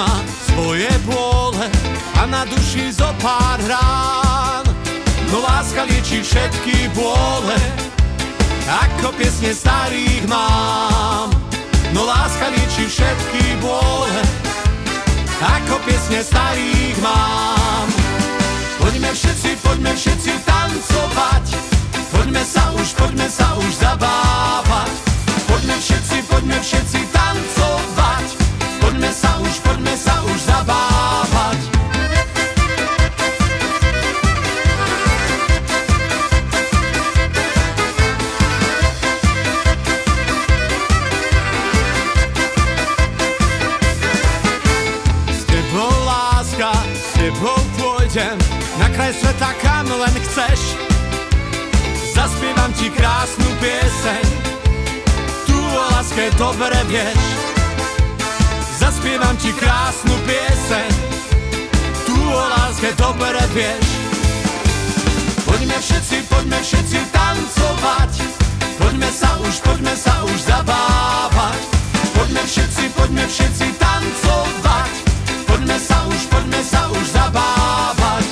má svoje bôle a na duši zo pár rán. No láska lieči všetky bôle, ako piesne starých mám. No láska lieči všetky bôle, ako piesne starých mám. Poďme všetci tancovať, poďme sa už zabávať. Poďme všetci tancovať, poďme sa už zabávať. S tebou láska, s tebou pôjdem na kraj sveta, kam len chceš. Zaspievam ti krásnu pieseň, tu o láske dobre vieš. Zaspievam ti krásnu pieseň, tu o láske dobre vieš. Poďme všetci tancovať, poďme sa už zabávať. Poďme všetci tancovať, poďme sa už zabávať.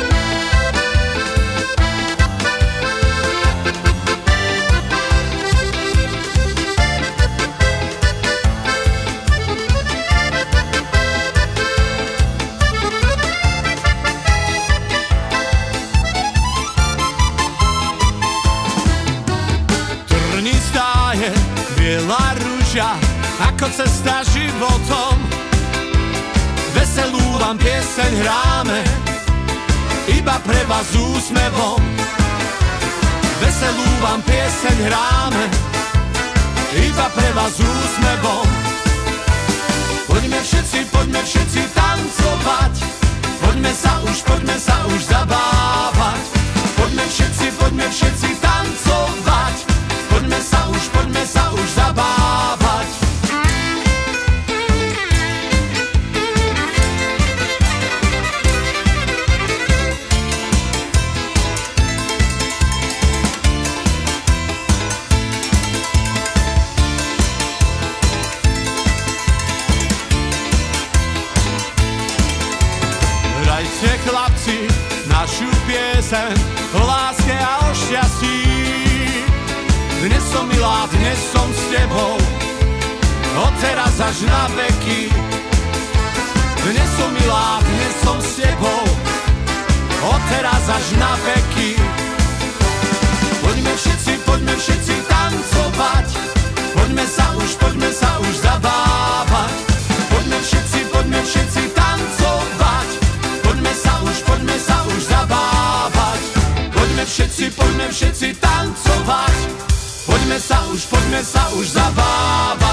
Biela rúža, ako cesta životom. Veselú vám pieseň hráme, iba pre vás s úsmevom. Veselú vám pieseň hráme, iba pre vás s úsmevom. Poďme všetci tancovať, poďme sa už zabávať. Poďme všetci tancovať, poďme sa už zabávať. Hrajte chlapci našu pieseň o láske a o šťastí. Dnes som milá, dnes som s tebou, odteraz až na veky. Dnes som milá, dnes som s tebou, odteraz až na veky. Poďme všetci tancovať, poďme sa už zabávať. Poďme všetci tancovať, poďme sa už zabávať. Poďme všetci tancovať, poďme sa už zabávať.